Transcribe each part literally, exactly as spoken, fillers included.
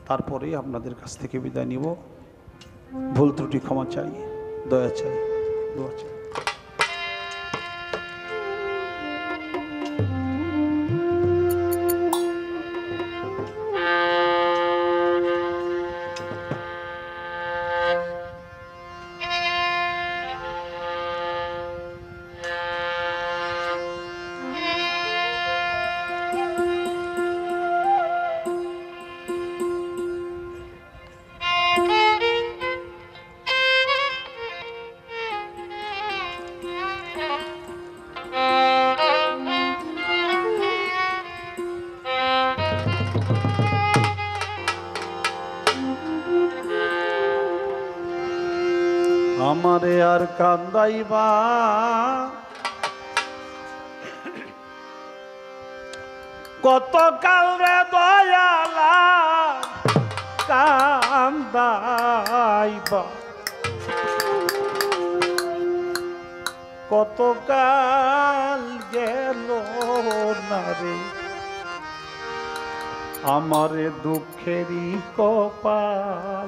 তারপরেই আপনাদের কাছ থেকে বিদায় নিব। ভুল ত্রুটি ক্ষমা চাই, দয়া চাই, দোয়া চাই। আমারে আর কান্দাইবা কত কাল রে দয়ালা, কান্দাইবা কত কাল গেল না রে আমারে দুঃখেরই কপাল।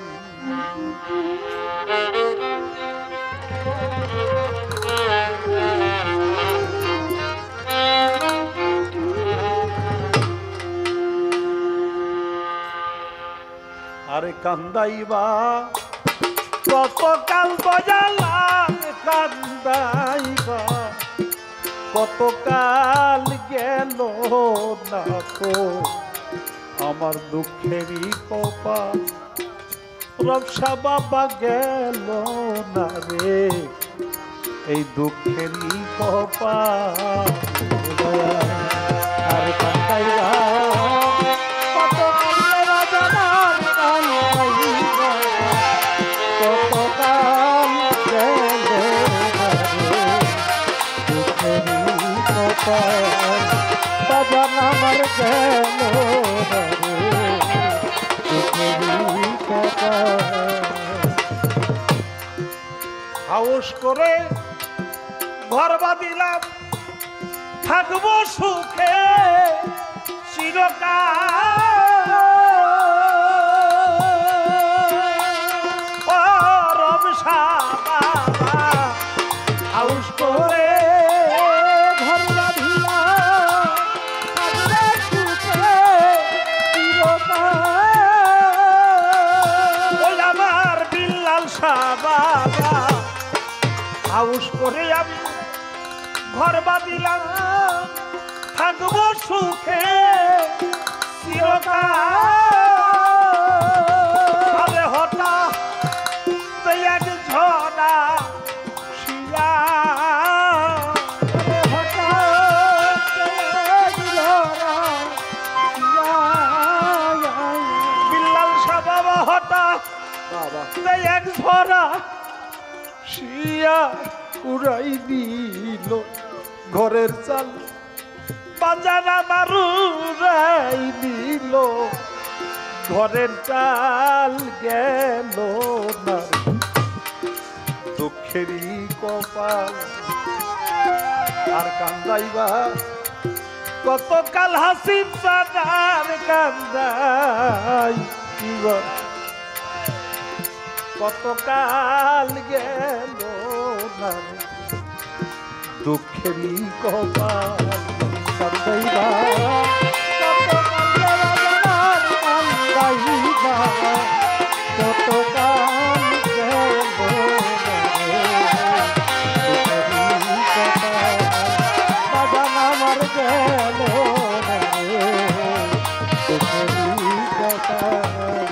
আরে কান্দাইবা কত কাল দয়ালা, কান্দাইবা কত কাল গেল না তো আমার দুঃখেরই কপাল। রবসা বাবা গেল না রে এই দুঃখেরই কপাল। আর কান্দাইবা কত কাল রাজার কান্দাইবা কত কাল গেল না রে দুঃখেরই কপাল। বাবা আমার গেল না রে দুঃখেরই কপাল। হাউস করে ঘর বাঁধিলাম থাকবো সুখে চিরকাল। ও রবসা বাবা হাউস করে ঘর বাঁধিলাম থাকবো সুখে চিরকাল। ওই আমার বিল্লাল শাহ বাবা হাউস করে আমি ঘর বাঁধিলাম থাকবো সুখে চিরকাল। হঠাৎ এক ঝড়া শিয়া হঠাৎ এক ঝড়া বিল্লাল শাহ বাবা হঠাৎ এক ঝড়া শিয়া উড়াই দিল ঘরের চাল। বাজারা মারুরাই দিল ঘরের চাল গেল না দুঃখেরই কপাল। আর কান্দাইবা কত কাল হাসিব সাদার কান্দাইবা কত কাল গেল না দুঃখেরই কপাল। কান্দাইবা কত কাল কান্দাইবা কত কাল গেল দুঃখেরই কপাল। বাজান আমার গেল দুঃখেরই কপাল।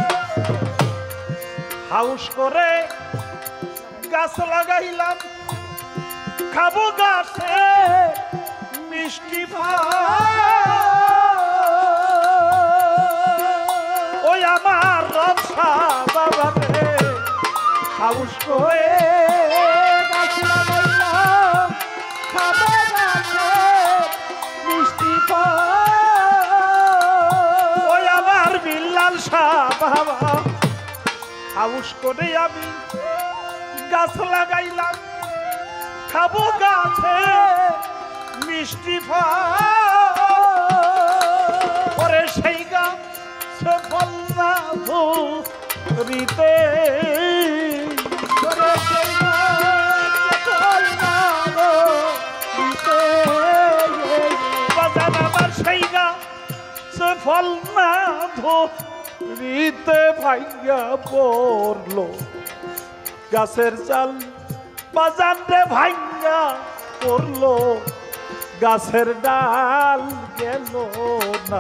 হাউস করে গাছ লাগাইলাম খাবো গাছে মিষ্টি ফল। ওই আমার রবসা বাবা রে হাউস করে গাছ লাগাইলাম খাবো গাছে মিষ্টি ফল। ওই আমার বিল্লাল শাহ বাবা হাউস করে আমি গাছ লাগাইলাম খাবো গাছে মিষ্টি ফল। সেই গাছ সে ফল না ধরিতে বাজান আমার সেই গাছে ফল না ধরিতে ভাইয়া পড়লো গাছের চাল বাজান রে ভাইয়া পড়লো গাছের ডাল গেল না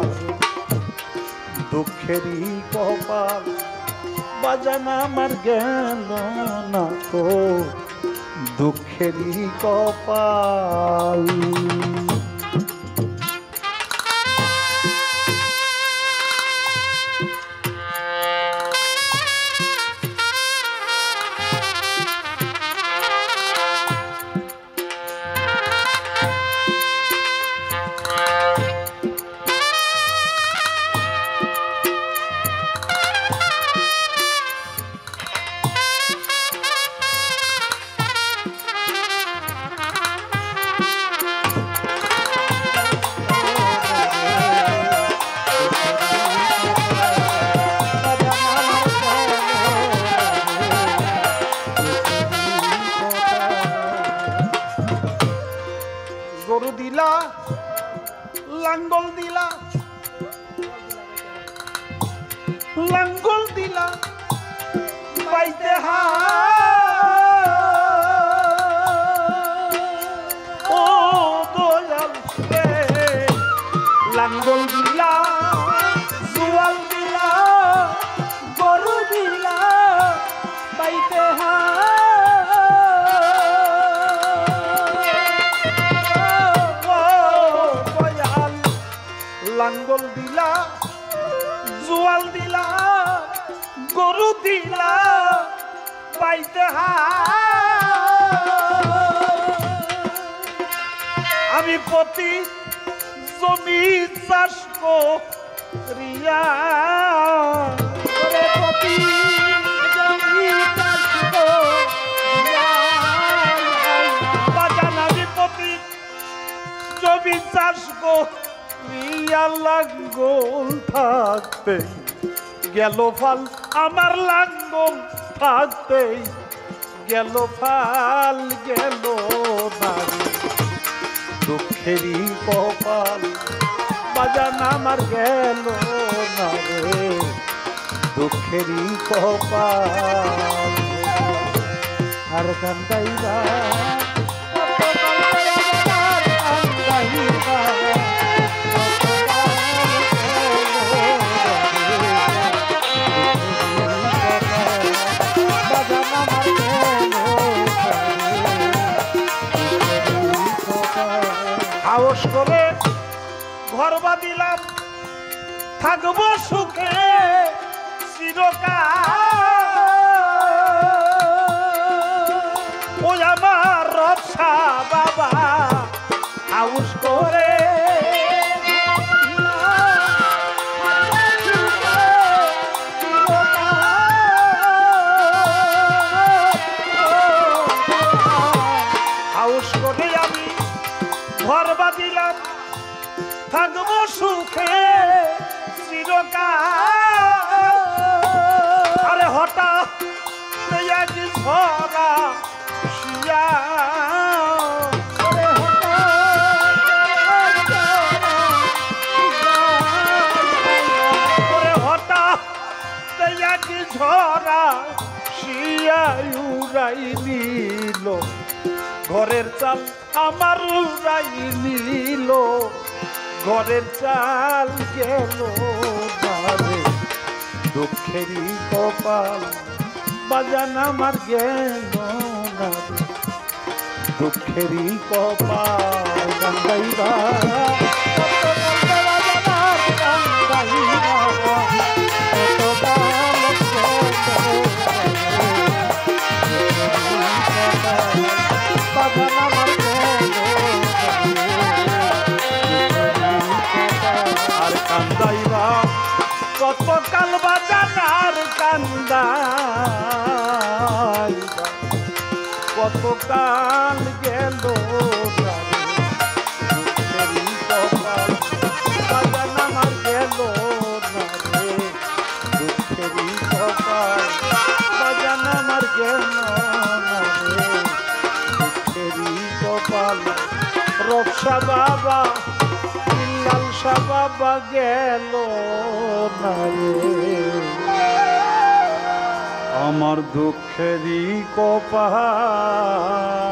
দুঃখেরই কপাল বাজান আমার গেল না তো দুঃখেরই কপাল গরু দিলা লাঙ্গল দিলা লাঙ্গল দিলা পাইতে হা ও দয়াল লাঙ্গল দিলা জুয়াল দিলা গরু দিলা পাইতে হা লাঙ্গল দিলা জুয়াল দিলা গরু দিলা পাইতে হা আমি প্রতি জমি চাষ করিয়া প্রতি জমি চাষ করিয়া বাজান আমি প্রতি জমি চাষ করিয়া লাঙ্গল থাকতে গেল ফাল আমার লাঙ্গল থাকতে গেল ফাল গেল নারী দুঃখেরই কপাল বাজান আমার গেল না রে দুঃখেরই কপাল আর কান্দাইবা সাহস করে ঘর বাঁধিলাম থাকবো সুখে চিরকাল ওই আমার রবসা বাবা সাহস করে সাহস করে আমি ঘর বাঁধিলাম থাকবো সুখে চিরকাল আরে হঠাৎ এক ঝরা শিয়া হঠাৎ এক ঝরা শিয়া উড়াই নিল ঘরের চাল আমার উড়াই নিল ঘরের চাল গেল রে দুঃখেরই কপাল বাজান আমার গেল না দুঃখেরই কপাল কান্দাইবা আর কান্দাইবা কত কাল বাজানার কান্দাইবা কত কাল গেল দুঃখেরই কপাল বাজান আমার গেল না রে হরফ শাহ বাবা বিল্লাল শাহ বাবা গেল না রে আমার দুঃখেরই কপাল